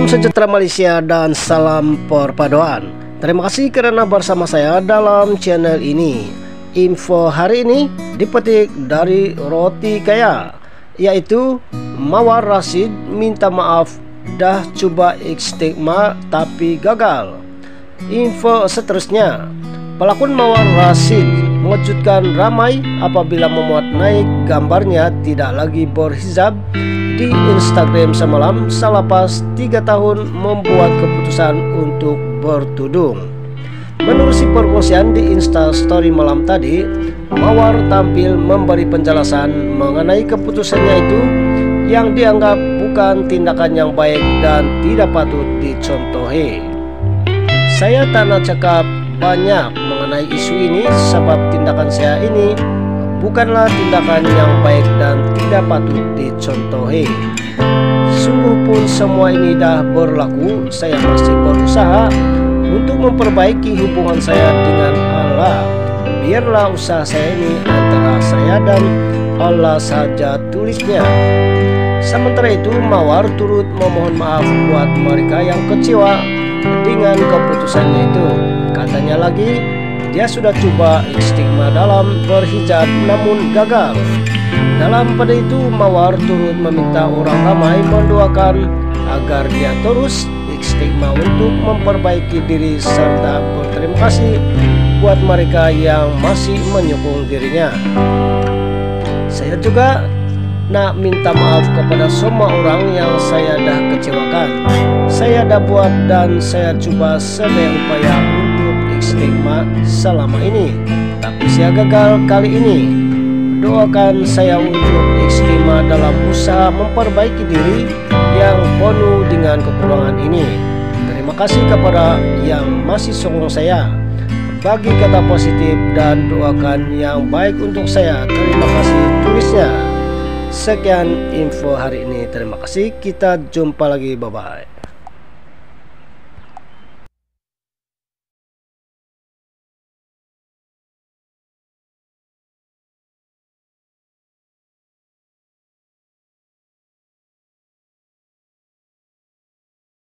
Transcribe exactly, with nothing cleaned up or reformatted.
sejahtera Malaysia dan salam perpaduan. Terima kasih karena bersama saya dalam channel ini. Info hari ini dipetik dari Roti Kaya, yaitu Mawar Rashid minta maaf dah coba istiqma tapi gagal. Info seterusnya, pelakon Mawar Rashid mengejutkan ramai apabila memuat naik gambarnya tidak lagi berhijab di Instagram semalam selepas tiga tahun membuat keputusan untuk bertudung. Menerusi perkongsian di Instastory malam tadi, Mawar tampil memberi penjelasan mengenai keputusannya itu yang dianggap bukan tindakan yang baik dan tidak patut dicontohi. Saya tak nak cakap banyak mengenai isu ini sebab tindakan saya ini bukanlah tindakan yang baik dan tidak patut dicontohi. Sungguh pun semua ini dah berlaku, saya masih berusaha untuk memperbaiki hubungan saya dengan Allah. Biarlah usaha saya ini antara saya dan Allah saja, tulisnya. Sementara itu, Mawar turut memohon maaf buat mereka yang kecewa dengan keputusannya itu. Katanya lagi, dia sudah coba istiqma dalam berhijab namun gagal. Dalam pada itu, Mawar turut meminta orang ramai mendoakan agar dia terus istiqma untuk memperbaiki diri serta berterima kasih buat mereka yang masih menyokong dirinya. Saya juga nak minta maaf kepada semua orang yang saya dah kecewakan. Saya dah buat dan saya coba sedaya upaya untuk istiqma selama ini, tapi saya gagal kali ini. Doakan saya untuk istiqma dalam usaha memperbaiki diri yang penuh dengan kekurangan ini. Terima kasih kepada yang masih sokong saya. Bagi kata positif dan doakan yang baik untuk saya. Terima kasih, tulisnya. Sekian info hari ini. Terima kasih. Kita jumpa lagi. Bye bye.